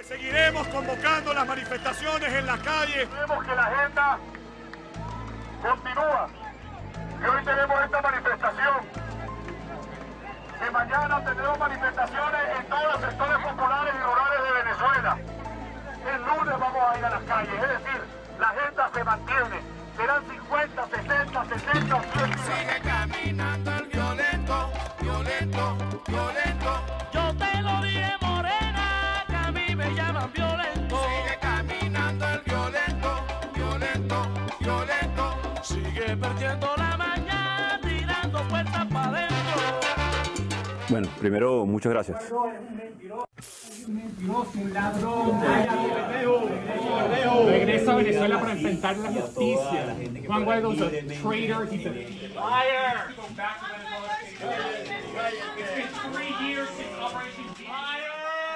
Seguiremos convocando las manifestaciones en la calle. Vemos que la agenda continúa. Que hoy tenemos esta manifestación. Que mañana tendremos manifestaciones en todos los sectores populares y rurales de Venezuela. El lunes vamos a ir a las calles. Es decir, la agenda se mantiene. Serán 50, 60, 60 o 100 días. Sigue caminando el violento, violento, violento. Yo te lo dije, morena, que a mí me llaman violento. Sigue caminando el violento, violento, violento. Sigue perdiendo la mañana, tirando puertas para adentro. Bueno, primero, muchas gracias. Un mentiroso, un ladrón. Regresa a Venezuela para enfrentar la justicia. Juan Guaidó es un traitor. He's a liar. Go back to Venezuela. It's been 3 years since Operation Liar.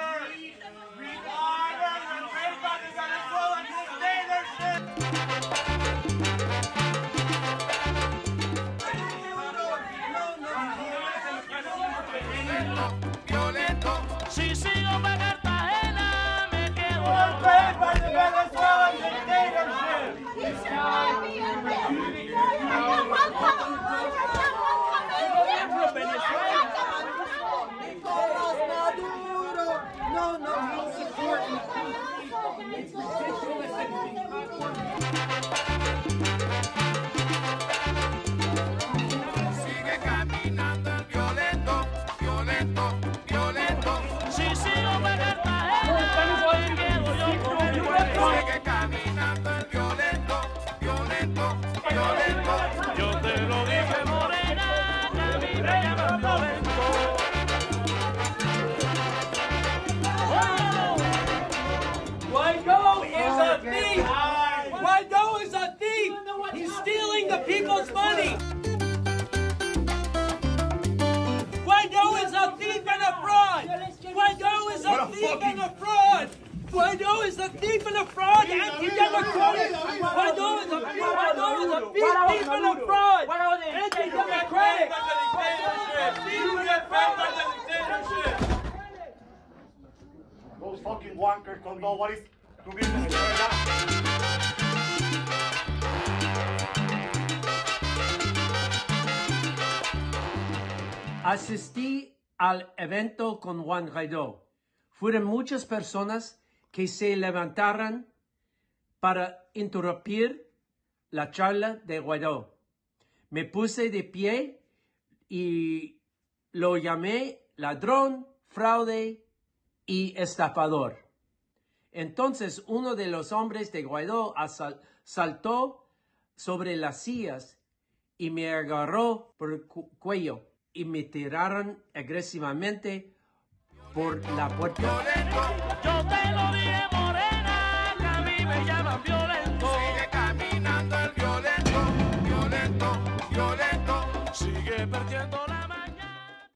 Violento. Si sigo para Cartagena, me quedo. Sigue caminando el violento, violento, violento. Si sigo para Cartagena, me quedo yo con el violento. Sigue caminando el violento, violento, violento. Yo te lo dije, morena, que a mí me llaman violento. Guaidó is a thief! Guaidó is a thief! He's stealing the people's money! Guaidó is a thief and a fraud! Guaidó is a thief and a fraud! Guaidó is a thief and a fraud! Anti-democratic! Guaidó is a thief and a fraud! Anti-democratic! Those fucking wankers don't know what is to be Venezuela. Asistí al evento con Juan Guaidó. Fueron muchas personas que se levantaron para interrumpir la charla de Guaidó. Me puse de pie y lo llamé ladrón, fraude y estafador. Entonces uno de los hombres de Guaidó saltó sobre las sillas y me agarró por el cuello y me tiraron agresivamente por la puerta. Yo te lo dije, morena, que a mí me llaman violento.